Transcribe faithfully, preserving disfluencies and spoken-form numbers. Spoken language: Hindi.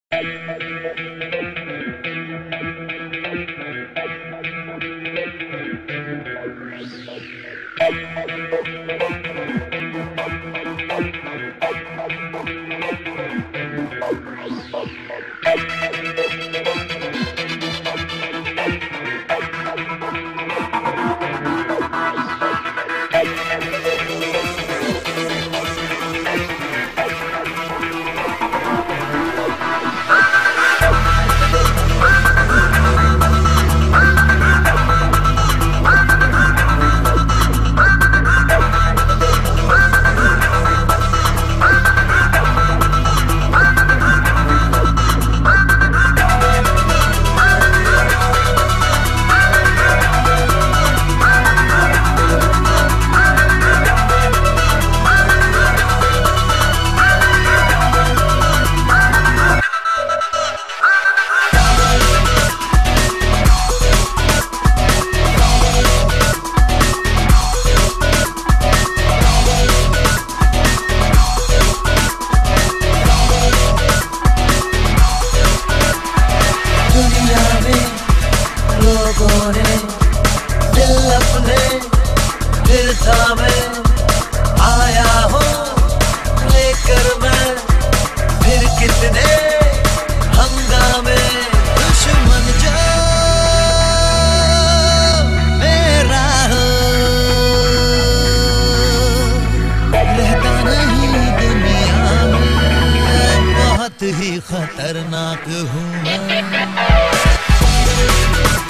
दिल अपने फिर थामे आया हूँ लेकर मैं फिर कितने हंगामे। दुश्मन जो मेरा हो रहता नहीं दुनिया में, बहुत ही खतरनाक हूँ मैं।